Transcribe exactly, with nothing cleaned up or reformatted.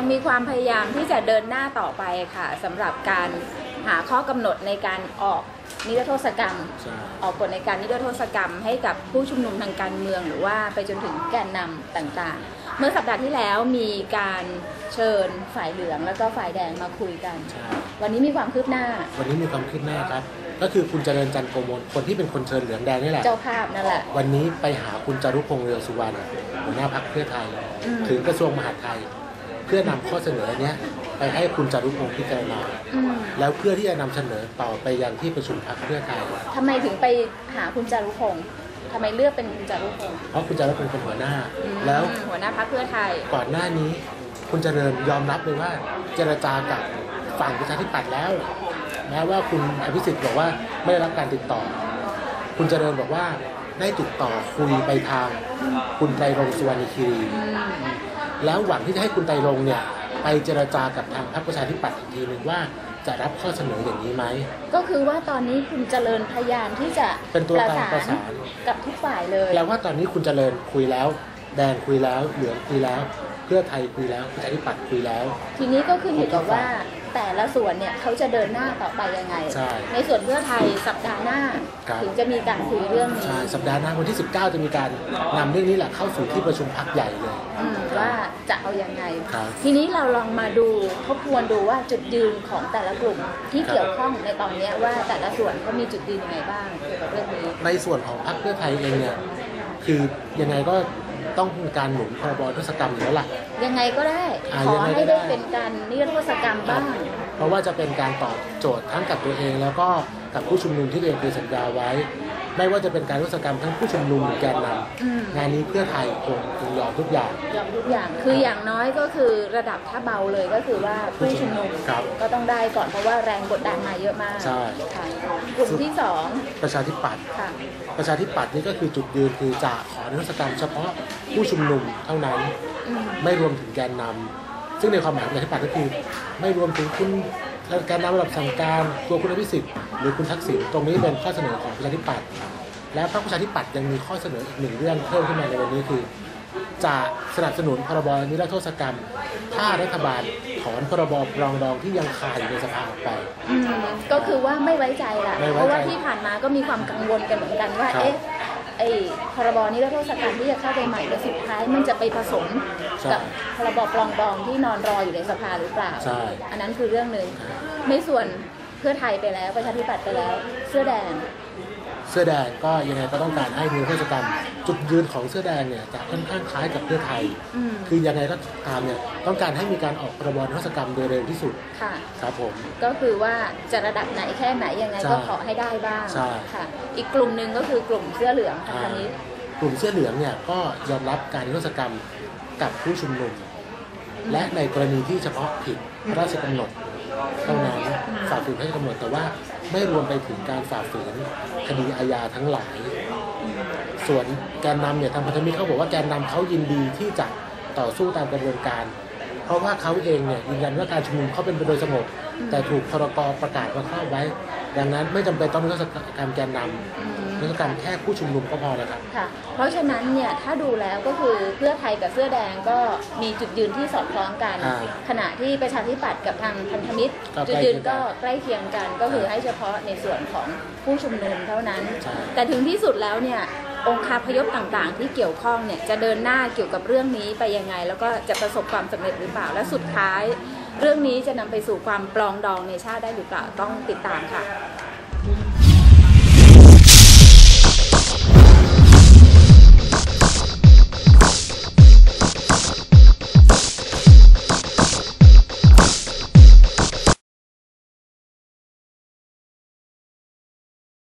มีความพยายามที่จะเดินหน้าต่อไปค่ะสำหรับการหาข้อกำหนดในการออกนิรโทษกรรมออกกฎในการนิรโทษกรรมให้กับผู้ชุมนุมทางการเมืองหรือว่าไปจนถึงแกนนำต่างๆเมื่อสัปดาห์ที่แล้วมีการเชิญฝ่ายเหลืองแล้วก็ฝ่ายแดงมาคุยกันวันนี้มีความคืบหน้าวันนี้มีความคืบหน้าครับก็คือคุณเจริญจันทร์โกมลคนที่เป็นคนเชิญเหลืองแดงนี่แหละเจ้าภาพนั่นแหละวันนี้ไปหาคุณจารุพงษ์เรืองสุวรรณหัวหน้าพรรคเพื่อไทยถึงกระทรวงมหาดไทยเพื่อนำข้อเสนอเนี้ยไปให้คุณจารุพงษ์พิจารณาแล้วเพื่อที่จะนำเสนอต่อไปยังที่ประชุมพรรคเพื่อไทยทำไมถึงไปหาคุณจารุพงษ์ทำไมเลือกเป็นคุณจารุพงษ์เพราะคุณจารุพงษ์เป็นหัวหน้าแล้วหัวหน้าพรรคเพื่อไทยก่อนหน้านี้คุณเจริญยอมรับเลยว่าเจรจากับฝั่งประชาธิปัตย์แล้วแม้ว่าคุณอภิสิทธิ์บอกว่าไม่ได้รับการติดต่อคุณเจริญบอกว่าได้ติดต่อคุยไปทางคุณไตรรงค์สุวรรณคีรีแล้วหวังที่จะให้คุณไตรรงค์เนี่ยไปเจรจากับทางพรรคประชาธิปัตย์อีกทีหนึ่งว่าจะรับข้อเสนออย่างนี้ไหมก็คือว่าตอนนี้คุณเจริญพยายามที่จะเป็นตัวกลางประสานกับทุกฝ่ายเลยแล้วว่าตอนนี้คุณเจริญคุยแล้วแดงคุยแล้วเหลืองคุยแล้วเพื่อไทยคุยแล้วประชาธิปัตย์คุยแล้วทีนี้ก็ขึ้นอยู่กับว่าแต่ละส่วนเนี่ยเขาจะเดินหน้าต่อไปยังไงใ, ในส่วนเพื่อไทยสัปดาห์หน้าถึงจะมีการคุยเรื่องนี้ใช่สัปดาห์หน้าวันที่สิบเก้าจะมีการนำเรื่องนี้แหละเข้าสู่ที่ประชุมพรรคใหญ่เลยว่าจะเอายังไงทีนี้เราลองมาดูทบทวนดูว่าจุดยืนของแต่ละกลุ่มที่เกี่ยวข้องในตอนนี้ว่าแต่ละส่วนเขามีจุดยืนยังไงบ้างเกี่ยวกับเรื่องนี้ในส่วนของพรรคเพื่อไทยเองเนี่ยคือยังไงก็ต้องการหนุนพรบนิรโทษกรรมอยู่แล้วล่ะยังไงก็ได้ขอให้ได้เป็นการนิรโทษกรรมบ้างเพราะว่าจะเป็นการตอบโจทย์ทั้งกับตัวเองแล้วก็กับผู้ชุมนุมที่ตัวเองเคยสัญญาไว้ไม่ว่าจะเป็นการนิรโทษกรรมทั้งผู้ชุมนุมหรือแกนนำงานนี้เพื่อไทยคงคงยอมทุกอย่างยอมทุกอย่างคืออย่างน้อยก็คือระดับถ้าเบาเลยก็คือว่าผู้ชุมนุมก็ต้องได้ก่อนเพราะว่าแรงกดดันมาเยอะมากใช่กลุ่มที่สองประชาธิปัตย์ประชาธิปัตย์นี่ก็คือจุดยืนคือจะขอนิรโทษกรรมเฉพาะผู้ชุมนุมเท่านั้นไม่รวมถึงแกนนำซึ่งในความหมายของประชาธิปัตย์ก็คือไม่รวมถึงคุณแกนนำระดับสั่งการตัวคุณอภิสิทธิ์หรือคุณทักษิณตรงนี้เป็นข้อเสนอของประชาธิปัตย์และพรรคประชาธิปัตย์ยังมีข้อเสนออีกหนึ่งเรื่องเพิ่มขึ้นมาในวันนี้คือจะสนับสนุนพรบนิรโทษกรรมถ้ารัฐบาลถอนพรบปรองดองที่ยังคาอยู่ในสภาออกไปก็คือว่าไม่ไว้ใจละเพราะว่าที่ผ่านมาก็มีความกังวลกันเหมือนกันว่าเอ๊ะไอ้พรบนิรโทษกรรมที่จะเข้าไปใหม่ในสุดท้ายมันจะไปผสมกับพรบปรองดองที่นอนรออยู่ในสภาหรือเปล่าอันนั้นคือเรื่องหนึ่งในส่วนเพื่อไทยไปแล้วประชาธิปัตย์ไปแล้วเสื้อแดงเสื้อแดงก็ยังไงก็ต้องการให้นิรโทษกรรมจุดยืนของเสื้อแดงเนี่ยจะค่อนข้างคล้ายกับเพื่อไทยคือยังไงก็ตามเนี่ยต้องการให้มีการออกพรบนิรโทษกรรมโดยเร็วที่สุดค่ะครับผมก็คือว่าจะระดับไหนแค่ไหนยังไงก็ขอให้ได้บ้างค่ะอีกกลุ่มหนึ่งก็คือกลุ่มเสื้อเหลืองค่ะทีนี้กลุ่มเสื้อเหลืองเนี่ยก็ยอมรับการนิรโทษกรรมกับผู้ชุมนุมและในกรณีที่เฉพาะผิดพระราชกำหนดเท่านั้นฝ่าฝืนพระราชกำหนดแต่ว่าไม่รวมไปถึงการฝ่าฝืนคดีอาญาทั้งหลายส่วนแกนนำเนี่ยทางพันธมิตรเขาบอกว่าแกนนำเขายินดีที่จะต่อสู้ตามกระบวนการเพราะว่าเขาเองเนี่ยยืนยันว่าการชุมนุมเขาเป็นไปโดยสงบแต่ถูกพรกประกาศมาครอบไว้ดังนั้นไม่จำเป็นต้องนิรโทษกรรมแกนนำนิรโทษกรรมแค่ผู้ชุมนุมก็พอแล้วครับค่ะเพราะฉะนั้นเนี่ยถ้าดูแล้วก็คือเพื่อไทยกับเสื้อแดงก็มีจุดยืนที่สอดคล้องกันขณะที่ประชาธิปัตย์กับทางพันธมิตรจุดยืนก็ใกล้เคียงกันก็คือให้เฉพาะในส่วนของผู้ชุมนุมเท่านั้นแต่ถึงที่สุดแล้วเนี่ยองค์คาพยพต่างๆที่เกี่ยวข้องเนี่ยจะเดินหน้าเกี่ยวกับเรื่องนี้ไปยังไงแล้วก็จะประสบความสำเร็จหรือเปล่าและสุดท้ายเรื่องนี้จะนำไปสู่ความปรองดองในชาติได้หรือเปล่าต้องติดตามค่ะ